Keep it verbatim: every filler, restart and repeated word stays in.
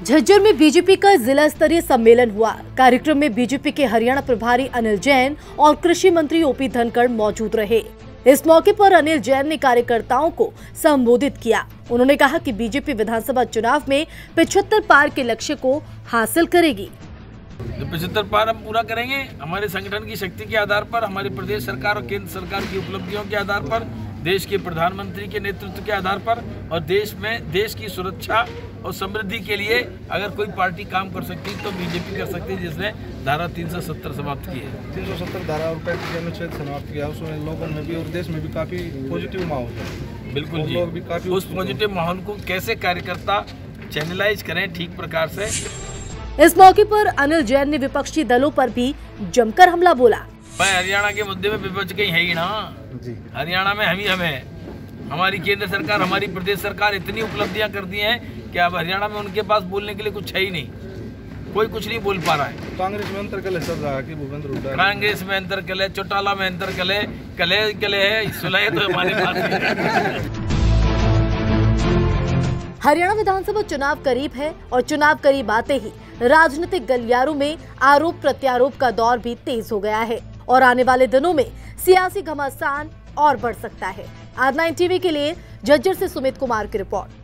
झज्जर में बीजेपी का जिला स्तरीय सम्मेलन हुआ। कार्यक्रम में बीजेपी के हरियाणा प्रभारी अनिल जैन और कृषि मंत्री ओपी धनखड़ मौजूद रहे। इस मौके पर अनिल जैन ने कार्यकर्ताओं को संबोधित किया। उन्होंने कहा कि बीजेपी विधानसभा चुनाव में पचहत्तर पार के लक्ष्य को हासिल करेगी। पचहत्तर पार हम पूरा करेंगे। हमारे संगठन की शक्ति के आधार पर, हमारी प्रदेश सरकार और केंद्र सरकार की उपलब्धियों के आधार पर, देश के प्रधानमंत्री के नेतृत्व के आधार पर और देश में देश की सुरक्षा और समृद्धि के लिए अगर कोई पार्टी काम कर सकती है तो बीजेपी कर सकती है, जिसने धारा तीन सौ सत्तर समाप्त की है। तीन सौ सत्तर धारा और पैंतीस अनुच्छेद समाप्त किया, उसमें लोगों में भी और देश में भी काफी पॉजिटिव माहौल है। बिल्कुल जी, लोग भी काफी उस पॉजिटिव माहौल को कैसे कार्यकर्ता चैनलाइज करें ठीक प्रकार से। इस मौके पर अनिल जैन ने विपक्षी दलों पर भी जमकर हमला बोला। भाई हरियाणा के मुद्दे में विपक्ष कहीं है ही ना जी। हरियाणा में हम ही हमें हमारी केंद्र सरकार, हमारी प्रदेश सरकार इतनी उपलब्धियां कर दी हैं कि अब हरियाणा में उनके पास बोलने के लिए कुछ है ही नहीं। कोई कुछ नहीं बोल पा रहा है। कांग्रेस में अंतर कलह चल रहा है कि भूपेंद्र हुड्डा, कांग्रेस में अंतर कलह, चौटाला में अंतर कलह, कलह कलह है, सुलह तो हमारे पास है। हरियाणा विधानसभा चुनाव करीब है और चुनाव करीब आते ही राजनीतिक गलियारों में आरोप प्रत्यारोप का दौर भी तेज हो गया है और आने वाले दिनों में सियासी घमासान और बढ़ सकता है। आर नाइन टीवी के लिए झज्जर से सुमित कुमार की रिपोर्ट।